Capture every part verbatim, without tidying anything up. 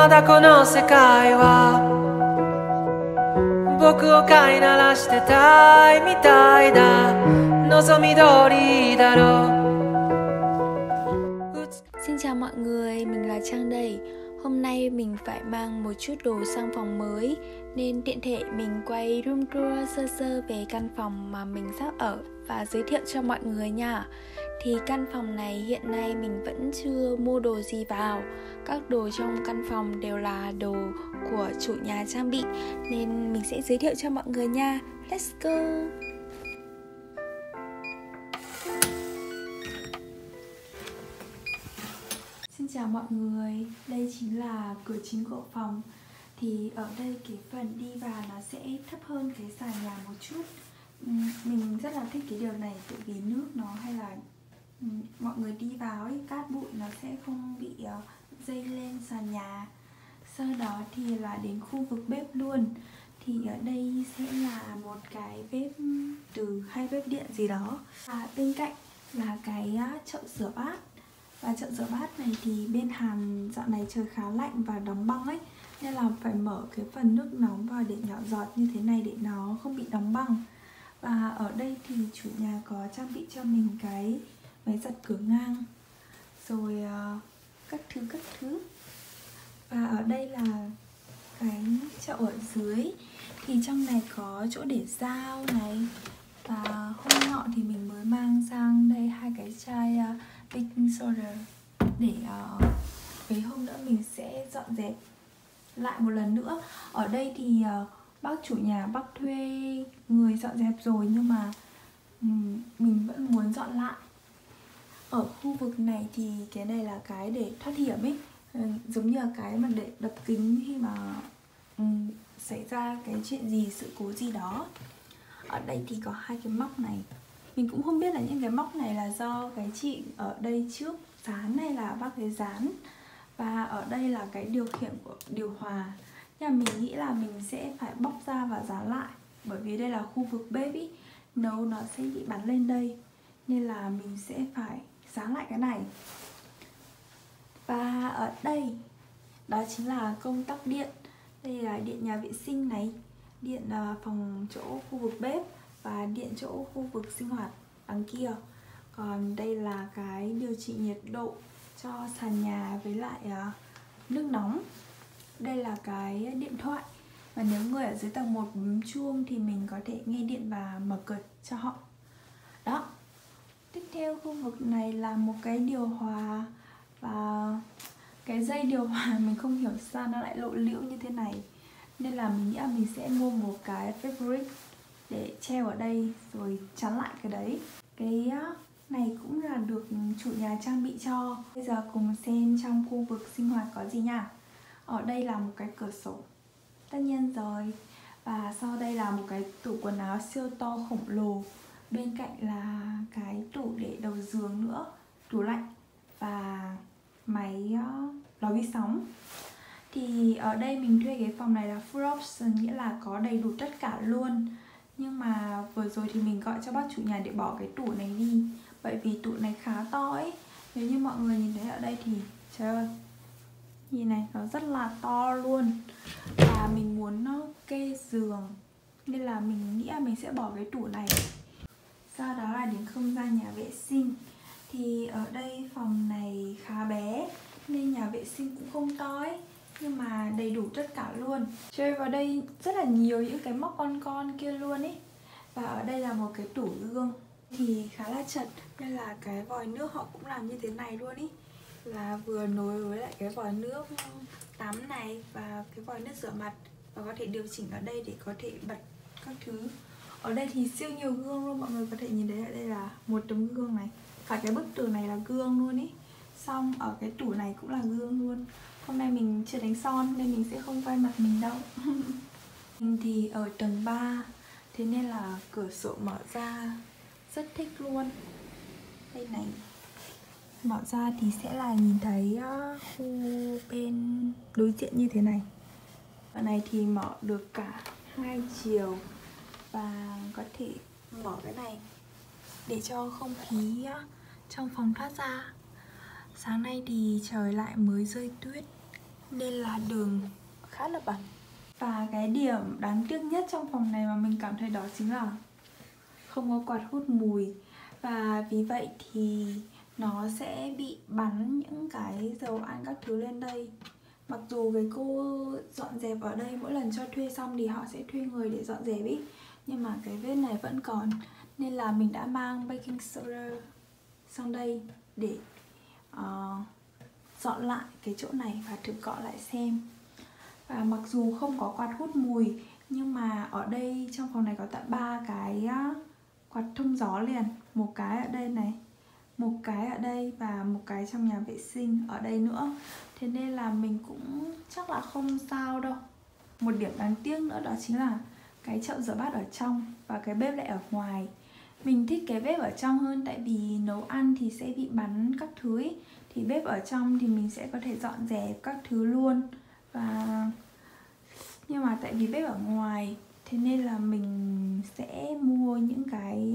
まだこの世界は僕を飼いならしてたいみたいだ望み通りだろう Xin chào mọi người, mình là Trang đây. Hôm nay mình phải mang một chút đồ sang phòng mới nên tiện thể mình quay room tour sơ sơ về căn phòng mà mình sắp ở và giới thiệu cho mọi người nha. Thì căn phòng này hiện nay mình vẫn chưa mua đồ gì vào. Các đồ trong căn phòng đều là đồ của chủ nhà trang bị nên mình sẽ giới thiệu cho mọi người nha. Let's go! Xin chào mọi người, đây chính là cửa chính của phòng. Thì ở đây cái phần đi vào nó sẽ thấp hơn cái sàn nhà một chút. Mình rất là thích cái điều này, tại vì nước nó hay là mọi người đi vào ấy, cát bụi nó sẽ không bị uh, dây lên sàn nhà. Sau đó thì là đến khu vực bếp luôn. Thì ở đây sẽ là một cái bếp từ hay bếp điện gì đó. Và bên cạnh là cái uh, chậu rửa bát. Và chậu rửa bát này thì bên Hàn dạo này trời khá lạnh và đóng băng ấy, nên là phải mở cái phần nước nóng vào để nhỏ giọt như thế này để nó không bị đóng băng. Và ở đây thì chủ nhà có trang bị cho mình cái máy giặt cửa ngang, rồi uh, các thứ các thứ. Và ở đây là cái chậu ở dưới. Thì trong này có chỗ để dao này. Và hôm nọ thì mình mới mang sang đây hai cái chai uh, baking soda để uh, mấy hôm nữa mình sẽ dọn dẹp lại một lần nữa. Ở đây thì uh, bác chủ nhà bác thuê người dọn dẹp rồi, nhưng mà um, mình vẫn muốn dọn lại. Ở khu vực này thì cái này là cái để thoát hiểm ấy, uh, giống như là cái mà để đập kính khi mà um, xảy ra cái chuyện gì, sự cố gì đó. Ở đây thì có hai cái móc này. Mình cũng không biết là những cái móc này là do cái chị ở đây trước dán hay là bác ấy dán. Và ở đây là cái điều khiển của điều hòa. Nhưng mà mình nghĩ là mình sẽ phải bóc ra và dán lại, bởi vì đây là khu vực bếp ý, nấu nó sẽ bị bắn lên đây, nên là mình sẽ phải dán lại cái này. Và ở đây đó chính là công tắc điện. Đây là điện nhà vệ sinh này, điện phòng chỗ khu vực bếp và điện chỗ khu vực sinh hoạt đằng kia. Còn đây là cái điều chỉnh nhiệt độ cho sàn nhà với lại uh, nước nóng. Đây là cái điện thoại. Và nếu người ở dưới tầng một bấm chuông thì mình có thể nghe điện và mở cửa cho họ. Đó. Tiếp theo khu vực này là một cái điều hòa. Và cái dây điều hòa mình không hiểu sao nó lại lộ liễu như thế này, nên là mình nghĩ là mình sẽ mua một cái fabric để treo ở đây rồi chắn lại cái đấy. Cái này cũng là được chủ nhà trang bị cho. Bây giờ cùng xem trong khu vực sinh hoạt có gì nha. Ở đây là một cái cửa sổ, tất nhiên rồi. Và sau đây là một cái tủ quần áo siêu to khổng lồ. Bên cạnh là cái tủ để đầu giường nữa, tủ lạnh và máy lò vi sóng. Thì ở đây mình thuê cái phòng này là full option, nghĩa là có đầy đủ tất cả luôn. Nhưng mà vừa rồi thì mình gọi cho bác chủ nhà để bỏ cái tủ này đi, bởi vì tủ này khá to ấy. Nếu như mọi người nhìn thấy ở đây thì trời ơi, nhìn này, nó rất là to luôn. Và mình muốn nó kê giường, nên là mình nghĩ là mình sẽ bỏ cái tủ này. Sau đó là đến không gian nhà vệ sinh. Thì ở đây phòng này khá bé nên nhà vệ sinh cũng không to ấy, nhưng mà đầy đủ tất cả luôn. Chơi vào đây rất là nhiều những cái móc con con kia luôn ấy. Và ở đây là một cái tủ gương thì khá là chật, nên là cái vòi nước họ cũng làm như thế này luôn ý, là vừa nối với lại cái vòi nước tắm này và cái vòi nước rửa mặt, và có thể điều chỉnh ở đây để có thể bật các thứ. Ở đây thì siêu nhiều gương luôn, mọi người có thể nhìn thấy ở đây là một tấm gương này, cả cái bức tường này là gương luôn ý. Xong ở cái tủ này cũng là gương luôn. Hôm nay mình chưa đánh son nên mình sẽ không quay mặt mình đâu. Mình thì ở tầng ba, thế nên là cửa sổ mở ra rất thích luôn. Đây này, mở ra thì sẽ là nhìn thấy khu bên đối diện như thế này. Ở này thì mở được cả hai chiều, và có thể mở cái này để cho không khí trong phòng thoát ra. Sáng nay thì trời lại mới rơi tuyết, nên là đường khá là bẩn. Và cái điểm đáng tiếc nhất trong phòng này mà mình cảm thấy đó chính là không có quạt hút mùi. Và vì vậy thì nó sẽ bị bắn những cái dầu ăn các thứ lên đây. Mặc dù cái cô dọn dẹp ở đây mỗi lần cho thuê xong thì họ sẽ thuê người để dọn dẹp ý, nhưng mà cái vết này vẫn còn. Nên là mình đã mang baking soda sang đây để uh, dọn lại cái chỗ này và thử cọ lại xem. Và mặc dù không có quạt hút mùi, nhưng mà ở đây trong phòng này có tận ba cái quạt thông gió liền. Một cái ở đây này, một cái ở đây và một cái trong nhà vệ sinh ở đây nữa. Thế nên là mình cũng chắc là không sao đâu. Một điểm đáng tiếc nữa đó chính là cái chậu rửa bát ở trong và cái bếp lại ở ngoài. Mình thích cái bếp ở trong hơn, tại vì nấu ăn thì sẽ bị bắn các thứ ấy. Thì bếp ở trong thì mình sẽ có thể dọn dẹp các thứ luôn. Và nhưng mà tại vì bếp ở ngoài, thế nên là mình sẽ mua những cái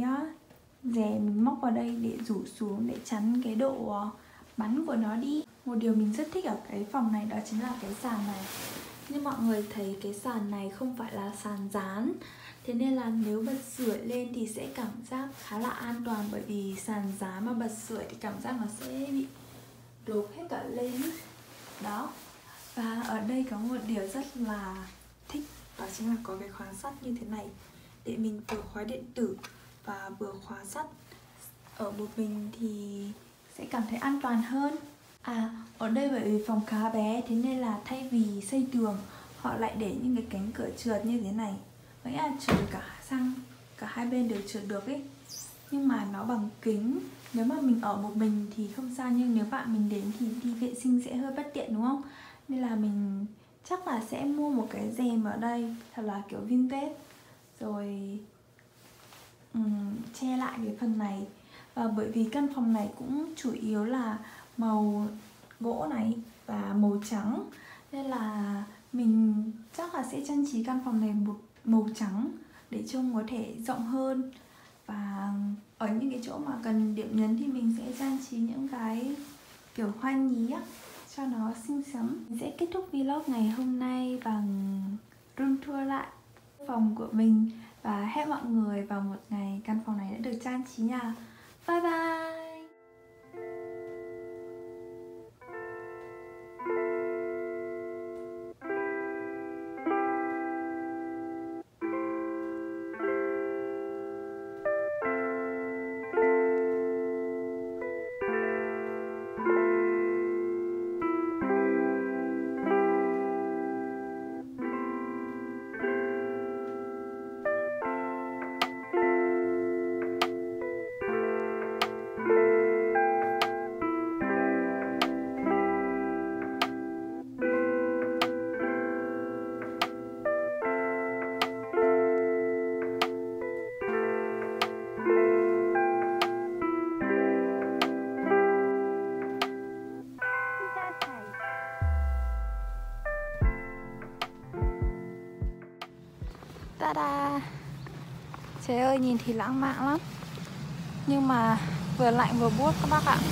rè mình móc vào đây để rủ xuống để chắn cái độ bắn của nó đi. Một điều mình rất thích ở cái phòng này đó chính là cái sàn này. Nhưng mọi người thấy cái sàn này không phải là sàn dán, thế nên là nếu bật sưởi lên thì sẽ cảm giác khá là an toàn. Bởi vì sàn dán mà bật sưởi thì cảm giác nó sẽ bị đổ hết cả lên ý. Đó. Và ở đây có một điều rất là thích, đó chính là có cái khóa sắt như thế này để mình vừa khóa điện tử và vừa khóa sắt. Ở một mình thì sẽ cảm thấy an toàn hơn. À, ở đây bởi vì phòng khá bé, thế nên là thay vì xây tường, họ lại để những cái cánh cửa trượt như thế này. Vậy là trượt cả sang cả hai bên đều trượt được ấy. Nhưng mà nó bằng kính. Nếu mà mình ở một mình thì không sao, nhưng nếu bạn mình đến thì đi vệ sinh sẽ hơi bất tiện đúng không? Nên là mình chắc là sẽ mua một cái rèm ở đây thật là kiểu vintage, rồi um, che lại cái phần này. Và bởi vì căn phòng này cũng chủ yếu là màu gỗ này và màu trắng, nên là mình chắc là sẽ trang trí căn phòng này một màu trắng để trông có thể rộng hơn. Và ở những cái chỗ mà cần điểm nhấn thì mình sẽ trang trí những cái kiểu hoa nhí á, cho nó xinh xắn. Mình sẽ kết thúc vlog ngày hôm nay bằng room tour lại phòng của mình. Và hẹn mọi người vào một ngày căn phòng này đã được trang trí nha. Bye bye! Ta-da! Trời ơi, nhìn thì lãng mạn lắm, nhưng mà vừa lạnh vừa buốt các bác ạ.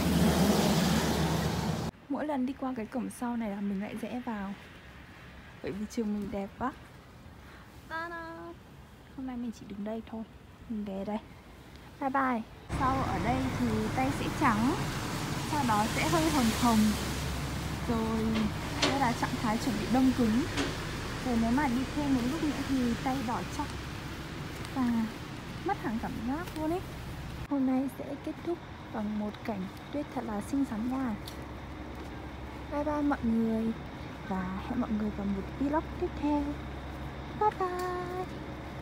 Mỗi lần đi qua cái cổng sau này là mình lại rẽ vào, bởi vì trường mình đẹp quá. Ta-da! Hôm nay mình chỉ đứng đây thôi, mình ghé đây. Bye bye! Sau ở đây thì tay sẽ trắng, sau đó sẽ hơi hồng hồng, rồi đây là trạng thái chuẩn bị đông cứng. Rồi nếu mà đi thêm một lúc nữa thì tay đỏ chóc và mất hẳn cảm giác luôn ấy. Hôm nay sẽ kết thúc bằng một cảnh tuyết thật là xinh xắn nha. Bye bye mọi người, và hẹn mọi người vào một vlog tiếp theo. Bye bye!